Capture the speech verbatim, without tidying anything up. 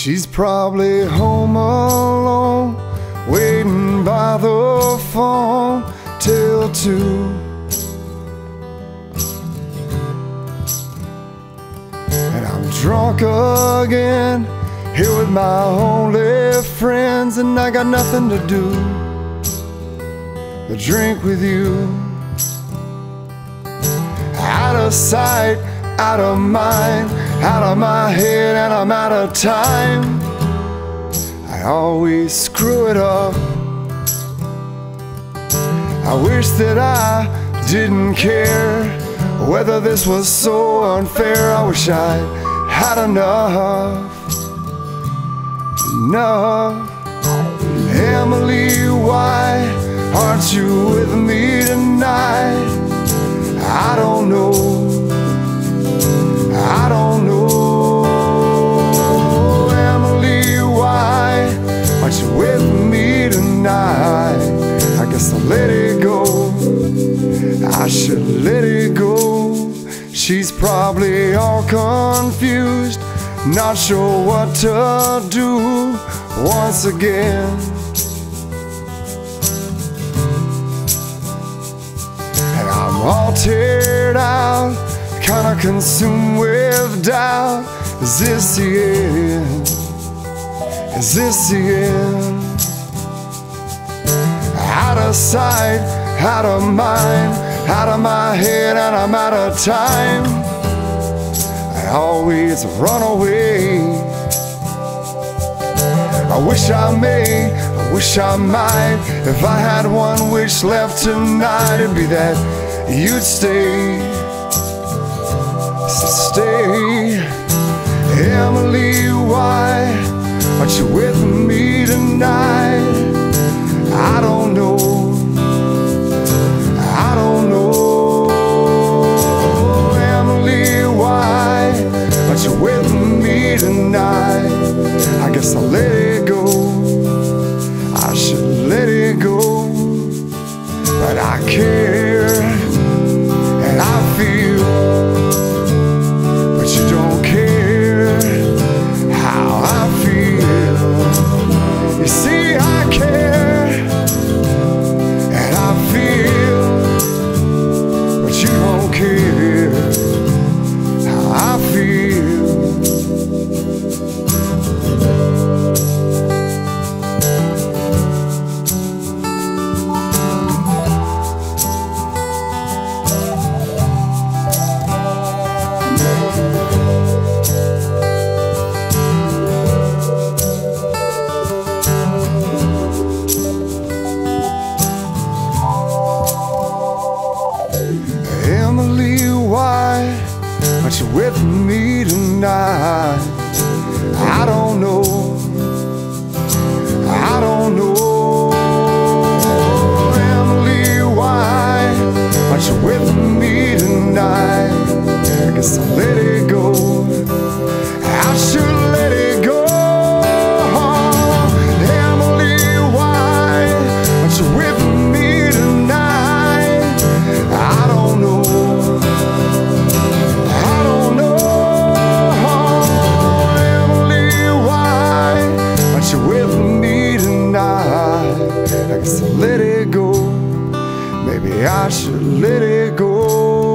She's probably home alone, waiting by the phone till two. And I'm drunk again, here with my only friends, and I got nothing to do but drink with you. Out of sight, out of mind, out of my head, and I'm out of time. I always screw it up. I wish that I didn't care whether this was so unfair. I wish I had enough, enough. Emily, why aren't you with me tonight? I don't know, I don't know. Emily, why aren't you with me tonight? I guess I'll let it go, I should let it go. She's probably all confused, not sure what to do once again. And I'm all teared out, kinda consumed with doubt. Is this the end? Is this the end? Out of sight, out of mind, out of my head, and I'm out of time. I always run away. I wish I may, I wish I might. If I had one wish left tonight, it'd be that you'd stay. So stay. Emily, why aren't you with me tonight? I don't know, I don't know. Emily, why aren't you with me tonight? I guess I'll let it go, I should let it go. But I care and I feel, but you don't care how I feel. You see, I care and I feel, but you don't care how I feel. Emily, why aren't you with me tonight? I don't know, I don't know. Emily, why aren't you with me tonight? I guess I'll let it go, I should let it go. Emily, why aren't you with me tonight? I don't know, I don't know. Emily, why aren't you with me tonight? I guess I'll let it go, maybe I should let it go.